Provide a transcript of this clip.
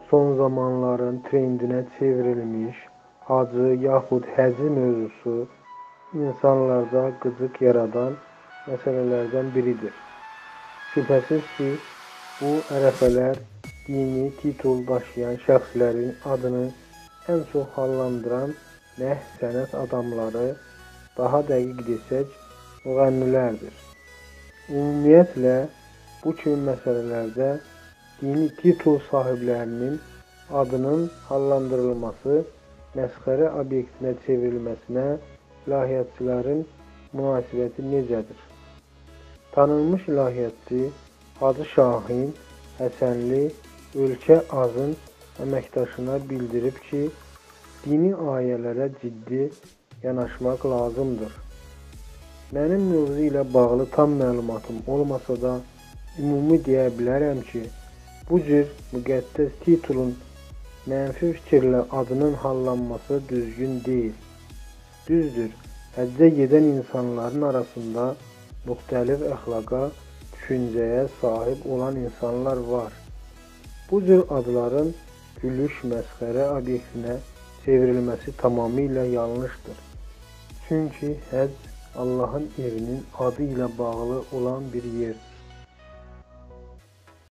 son zamanların trendinə çevrilmiş hacı yaxud həci mövzusu insanlarda qıcıq yaradan məsələlərdən biridir. Şübhəsiz ki, bu ərəfələr dini titul daşıyan şəxslərin adını ən çox hallandıran nəh sənət adamları, daha dəqiq desək, müğənnilərdir. Ümumiyyətlə, bu kimi məsələlərdə dini titul sahiblərinin adının hallandırılması, məsxərə obyektinə çevrilməsinə ilahiyyatçıların münasibəti necədir? Tanınmış ilahiyyatçı Hacı Şahin Həsənli Ölkə Azın əməkdaşına bildirib ki, dini ayələrə ciddi yanaşmaq lazımdır. Mənim mövzu ilə bağlı tam məlumatım olmasa da, ümumi deyə bilərəm ki, bu cür müqəddəs titulun mənfi fikirlə adının hallanması düzgün deyil. Düzdür, həccə gedən insanların arasında müxtəlif əxlaqa, düşüncəyə sahib olan insanlar var. Bu cür adların gülüş, məsxərə obyektinə çevrilməsi tamamilə yanlışdır. Çünki həcc Allahın evinin adı ilə bağlı olan bir yer.